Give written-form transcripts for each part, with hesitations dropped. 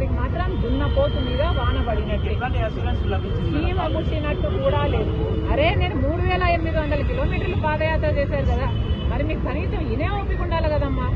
గారికి మాత్రం దున్నపోతు మీద వాన పడినట్టే, సీమ ముట్టినట్టు కూడా లేదు. అరే నేను 3800 కిలోమీటర్లు పాదయాత్ర చేశారు కదా, మరి మీకు కనీసం ఇనే ఓపిక ఉండాలి కదమ్మా.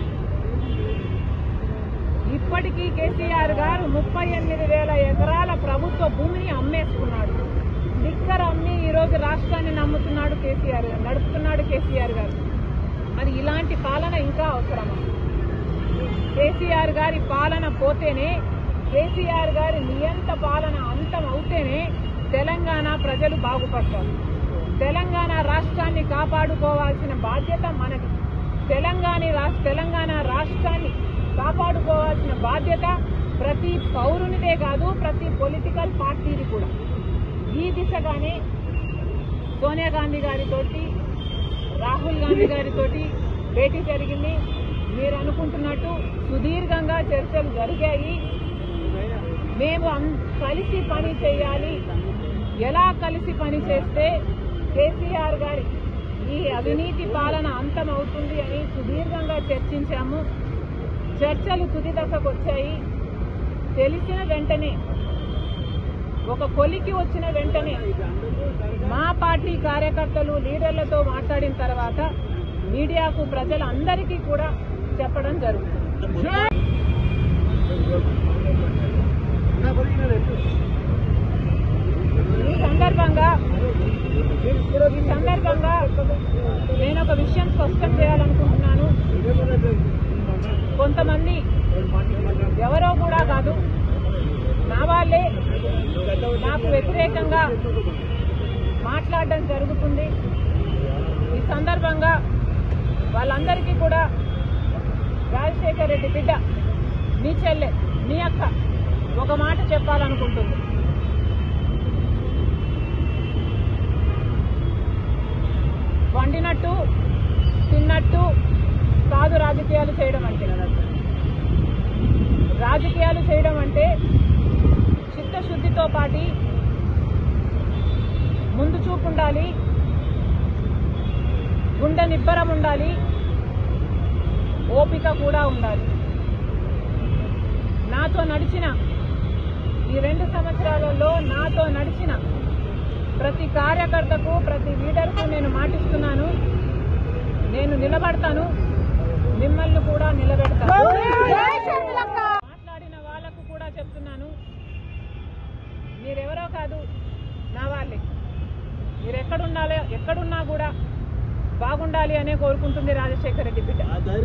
ఇప్పటికీ కేసీఆర్ గారు 38,000 ఎకరాల ప్రభుత్వ భూమిని అమ్మేసుకున్నాడు. లిక్కర్ అమ్మి ఈరోజు రాష్ట్రాన్ని నడుపుతున్నాడు కేసీఆర్ గారు. మరి ఇలాంటి పాలన ఇంకా అవసరమా? కేసీఆర్ గారి పాలన పోతేనే, కేసీఆర్ గారి నియంత పాలన అంతం అవుతేనే తెలంగాణ ప్రజలు బాగుపడతారు. తెలంగాణ రాష్ట్రాన్ని కాపాడుకోవాల్సిన బాధ్యత మనది. తెలంగాణ రాష్ట్రాన్ని కాపాడుకోవాల్సిన బాధ్యత ప్రతి పౌరునిదే కాదు, ప్రతి పొలిటికల్ పార్టీది కూడా. ఈ దిశగానే సోనియా గాంధీ గారితోటి, రాహుల్ గాంధీ గారితోటి భేటీ జరిగింది. మీరు అనుకుంటున్నట్టు సుదీర్ఘంగా చర్చలు జరిగాయి. మేము కలిసి పని చేయాలి, ఎలా కలిసి పని చేస్తే కేసీఆర్ గారి ఈ అవినీతి పాలన అంతం అవుతుంది అని సుదీర్ఘంగా చర్చించాము. చర్చలు తుది దశకు వచ్చాయి. తెలిసిన వెంటనే, ఒక కొలికి వచ్చిన వెంటనే మా పార్టీ కార్యకర్తలు లీడర్లతో మాట్లాడిన తర్వాత మీడియాకు ప్రజలందరికీ కూడా చెప్పడం జరుగుతుంది. ఈ సందర్భంగా నేను ఒక విషయం స్పష్టం చేయాలనుకుంటున్నాను. కొంతమంది ఎవరో కూడా కాదు, నా వాళ్ళే నాకు వ్యతిరేకంగా మాట్లాడడం జరుగుతుంది. ఈ సందర్భంగా వాళ్ళందరికీ కూడా రాజశేఖర్ రెడ్డి బిడ్డ, మీ చెల్లె, మీ అక్క ఒక మాట చెప్పాలనుకుంటుంది. వండినట్టు తిన్నట్టు కాదు రాజకీయాలు చేయడం అంటే. రాజకీయాలు చేయడం అంటే చిత్తశుద్ధితో పాటు ముందు చూపు ఉండాలి, గుండె నిబ్బరం ఉండాలి, ఓపిక కూడా ఉండాలి. నాతో నడిచిన ఈ 2 సంవత్సరాలలో నాతో నడిచిన ప్రతి కార్యకర్తకు, ప్రతి లీడర్కు నేను మాటిస్తున్నాను, నేను నిలబడతాను, మిమ్మల్ని కూడా నిలబెడతాను. మాట్లాడిన వాళ్లకు కూడా చెప్తున్నాను, మీరెవరో కాదు, నా వాళ్ళే. మీరు ఎక్కడున్నా కూడా బాగుండాలి అనే కోరుకుంటుంది రాజశేఖర్ రెడ్డి బిడ్డ.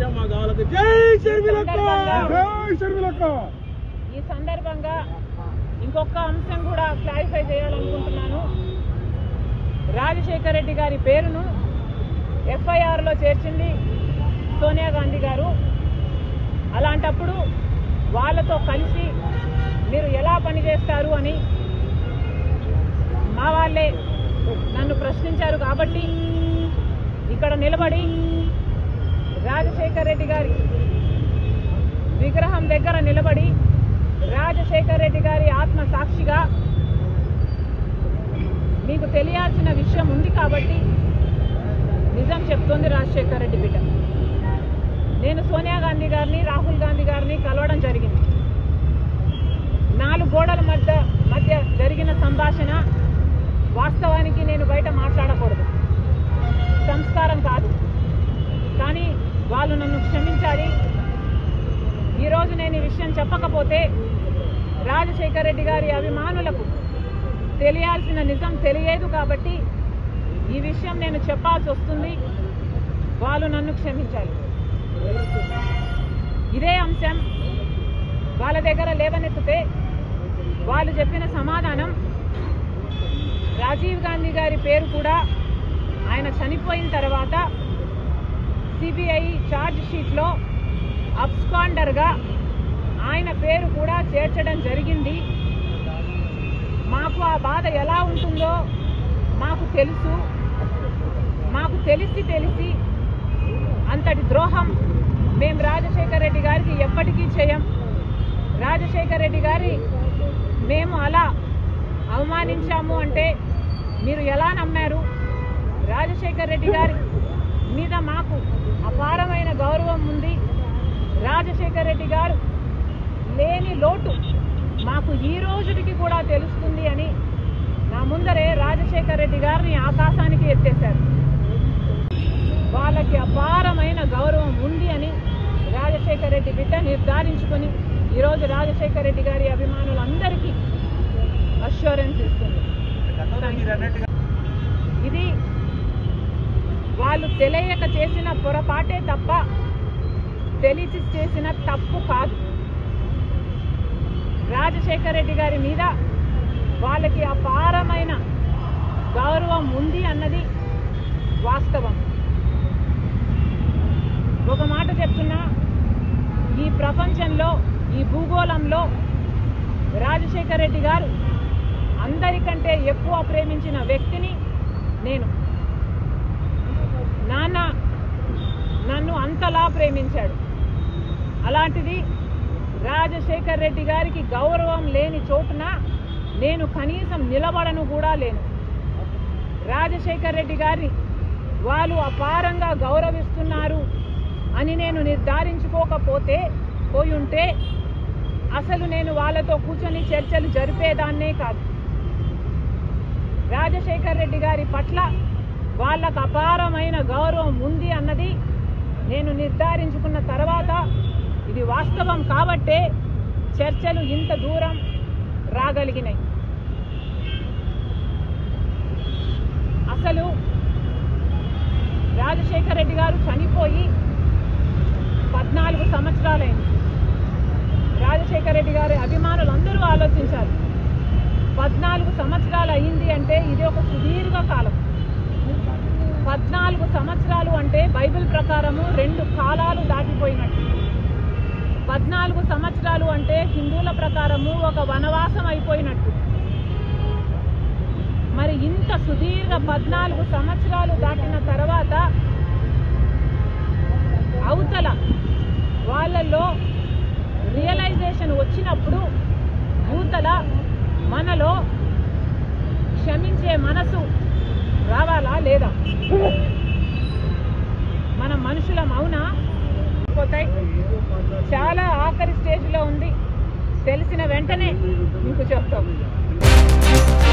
ఈ సందర్భంగా ఇంకొక అంశం కూడా క్లారిఫై చేయాలనుకుంటున్నాను. రాజశేఖర్ రెడ్డి గారి పేరును FIR లో చేర్చింది సోనియా గాంధీ గారు. అలాంటప్పుడు వాళ్ళతో కలిసి మీరు ఎలా పనిచేస్తారు అని మా వాళ్ళే నన్ను ప్రశ్నించారు. కాబట్టి ఇక్కడ నిలబడి రాజశేఖర్ రెడ్డి గారి విగ్రహం దగ్గర నిలబడి రాజశేఖర్ రెడ్డి గారి ఆత్మ సాక్షిగా మీకు తెలియాల్సిన విషయం ఉంది కాబట్టి నిజం చెప్తోంది రాజశేఖర్ రెడ్డి బిడ్డ. నేను సోనియా గాంధీ గారిని, రాహుల్ గాంధీ గారిని కలవడం జరిగింది. 4 గోడల మధ్య జరిగిన సంభాషణ వాస్తవానికి నేను బయట మాట్లాడకూడదు, సంస్కారం కాదు. కానీ వాళ్ళు నన్ను క్షమించాలి. ఈరోజు నేను ఈ విషయం చెప్పకపోతే రాజశేఖర్ రెడ్డి గారి అభిమానులకు తెలియాల్సిన నిజం తెలియదు. కాబట్టి ఈ విషయం నేను చెప్పాల్సి వస్తుంది. వాళ్ళు నన్ను క్షమించాలి. ఇదే అంశం వాళ్ళ దగ్గర లేవనెత్తితే వాళ్ళు చెప్పిన సమాధానం, రాజీవ్ గాంధీ గారి పేరు కూడా ఆయన చనిపోయిన తర్వాత సిబిఐ ఛార్జ్ షీట్లో అబ్స్కాండర్గా ఆయన పేరు కూడా చేర్చడం జరిగింది. మాకు ఆ బాధ ఎలా ఉంటుందో మాకు తెలుసు. మాకు తెలిసి అంతటి ద్రోహం మేము రాజశేఖర్ రెడ్డి గారికి ఎప్పటికీ చేయం. రాజశేఖర్ రెడ్డి గారి మేము అలా అవమానించాము అంటే మీరు ఎలా నమ్మారు? రాజశేఖర్ రెడ్డి గారి మీద మాకు అపారమైన గౌరవం ఉంది. రాజశేఖర్ రెడ్డి గారు లేని లోటు నాకు ఈ రోజుకి కూడా తెలుస్తుంది అని నా ముందరే రాజశేఖర్ రెడ్డి గారిని ఆకాశానికి ఎత్తేశారు. వాళ్ళకి అపారమైన గౌరవం ఉంది అని రాజశేఖర్ రెడ్డి బిడ్డ నిర్ధారించుకొని ఈరోజు రాజశేఖర్ రెడ్డి గారి అభిమానులందరికీ అష్యూరెన్స్ ఇస్తుంది. ఇది వాళ్ళు తెలియక చేసిన పొరపాటే తప్ప తెలిసి చేసిన తప్పు కాదు. రాజశేఖర్ రెడ్డి గారి మీద వాళ్ళకి అపారమైన గౌరవం ఉంది అన్నది వాస్తవం. ఒక మాట చెప్తున్నా, ఈ ప్రపంచంలో ఈ భూగోళంలో రాజశేఖర్ రెడ్డి గారు అందరికంటే ఎక్కువ ప్రేమించిన వ్యక్తిని నేను. నాన్న నన్ను అంతలా ప్రేమించాడు. అలాంటిది రాజశేఖర్ రెడ్డి గారికి గౌరవం లేని చోటున నేను కనీసం నిలబడను కూడా లేను. రాజశేఖర్ రెడ్డి గారిని వాళ్ళు అపారంగా గౌరవిస్తున్నారు అని నేను నిర్ధారించుకోకపోతే పోయుంటే అసలు నేను వాళ్ళతో కూర్చొని చర్చలు జరిపేదాన్నే కాదు. రాజశేఖర్ రెడ్డి గారి పట్ల వాళ్ళకు అపారమైన గౌరవం ఉంది అన్నది నేను నిర్ధారించుకున్న తర్వాత ఇది వాస్తవం కాబట్టే చర్చలు ఇంత దూరం రాగలిగినాయి. అసలు రాజశేఖర్ రెడ్డి గారు చనిపోయి 14 సంవత్సరాలైంది. రాజశేఖర్ రెడ్డి గారి అభిమానులు అందరూ ఆలోచించారు, 14 సంవత్సరాలు అయింది అంటే ఇది ఒక సుదీర్ఘ కాలం. 14 సంవత్సరాలు అంటే బైబిల్ ప్రకారము 2 కాలాలు దాటిపోయినట్టు. 14 సంవత్సరాలు అంటే హిందువుల ప్రకారము ఒక వనవాసం అయిపోయినట్టు. మరి ఇంత సుదీర్ఘ 14 సంవత్సరాలు దాటిన తర్వాత అవతల వాళ్ళల్లో రియలైజేషన్ వచ్చినప్పుడు యూతల మనలో క్షమించే మనసు రావాలా లేదా? మన మనుషులం అవునా? పోతాయి. చాలా ఆఖరి స్టేజ్లో ఉంది, తెలిసిన వెంటనే మీకు చెప్తాం.